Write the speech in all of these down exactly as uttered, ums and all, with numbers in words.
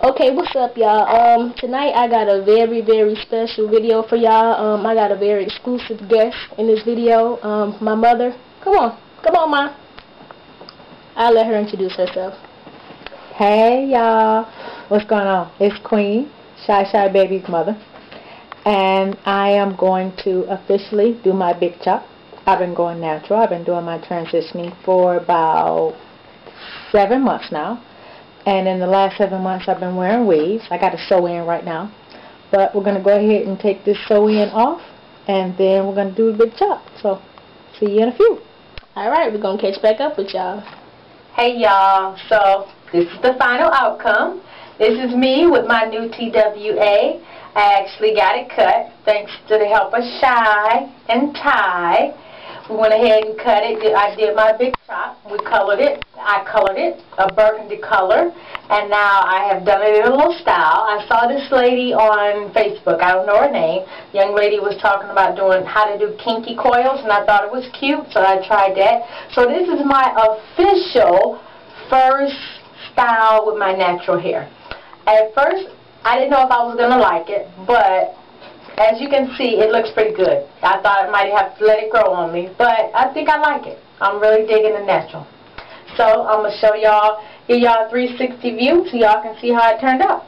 Okay, what's up, y'all? Um, tonight I got a very, very special video for y'all. Um, I got a very exclusive guest in this video. Um, my mother. Come on, come on, Ma. I'll let her introduce herself. Hey, y'all. What's going on? It's Queen, Shy Shy Baby's mother, and I am going to officially do my big chop. I've been going natural. I've been doing my transitioning for about seven months now. And in the last seven months, I've been wearing weaves. I got a sew-in right now. But we're going to go ahead and take this sew-in off. And then we're going to do a big chop. So, see you in a few. Alright, we're going to catch back up with y'all. Hey, y'all. So, this is the final outcome. This is me with my new T W A. I actually got it cut thanks to the help of Shy and Ty. We went ahead and cut it. I did my big chop. We colored it. I colored it a burgundy color. And now I have done it in a little style. I saw this lady on Facebook. I don't know her name. Young lady was talking about doing how to do kinky coils, and I thought it was cute, so I tried that. So this is my official first style with my natural hair. At first, I didn't know if I was going to like it, but as you can see, it looks pretty good. I thought I might have to let it grow on me, but I think I like it. I'm really digging the natural. So I'm going to show y'all, give y'all a three sixty view so y'all can see how it turned out.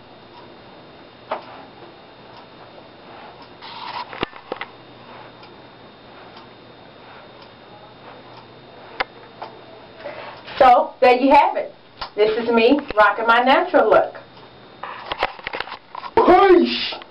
So there you have it. This is me rocking my natural look. Peace!